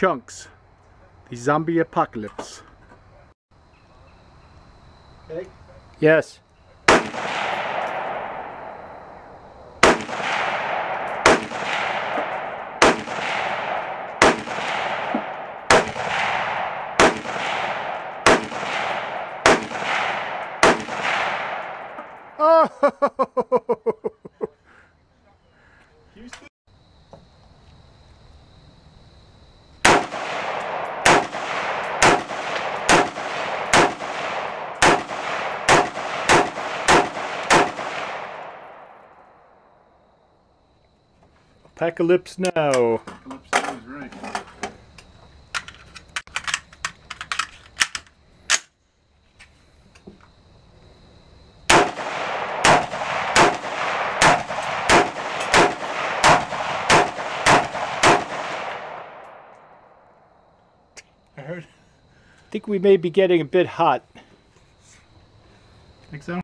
chunks. The zombie apocalypse. Okay. Yes. Oh! Apocalypse now. Apocalypse now is right. I think we may be getting a bit hot. Think so?